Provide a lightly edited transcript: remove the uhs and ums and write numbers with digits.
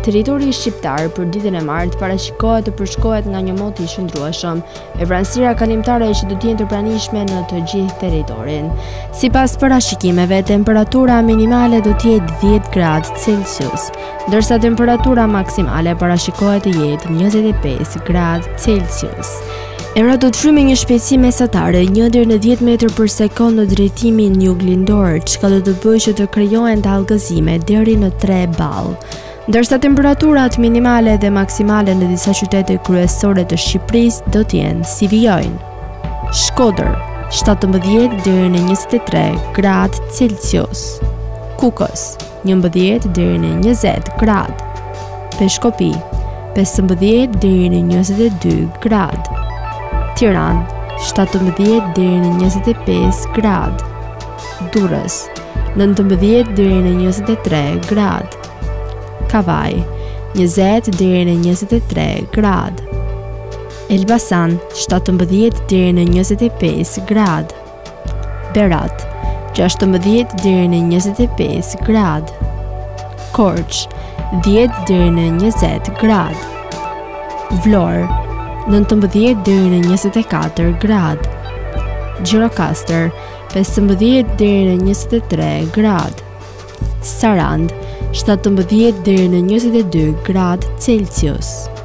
Territori shqiptar për ditën e martë parashikohet të përshkohet nga një moti i shndrueshëm, e vranësira kalimtare që do të jenë të pranishme në të gjithë territorin. Sipas parashikimeve, temperatura minimale do të jetë 10 gradë Celsius, ndërsa temperatura maksimale parashikohet të jetë 25 gradë Celsius. Era do të frymë një shpejtësi mesatare 1 deri në 10 metër për sekond në drejtimin juglindor, çka do të bëjë që të krijohen dallgëzime deri në 3 ball. Ndërsa temperaturat minimale dhe maksimale në disa qytete kryesore të Shqipërisë do të jenë si vijojnë: Shkodër 17 deri në 23 gradë Celsius, Kukës 11 deri në 20 gradë, Peshkopi 15 deri në 22 gradë, Tiranë 17 deri në 25 gradë, Durrës 19 deri në 23 gradë, Kavaj 20 deri në 23 gradë, Elbasan 17 deri në 25 gradë, Berat 16 deri në 25 gradë, Korç 10 deri në 20 gradë, Vlorë 19 deri në 24 gradë, Gjirokastër 15 deri në 23 gradë, Sarand 17 deri në 22 gradë Celsius.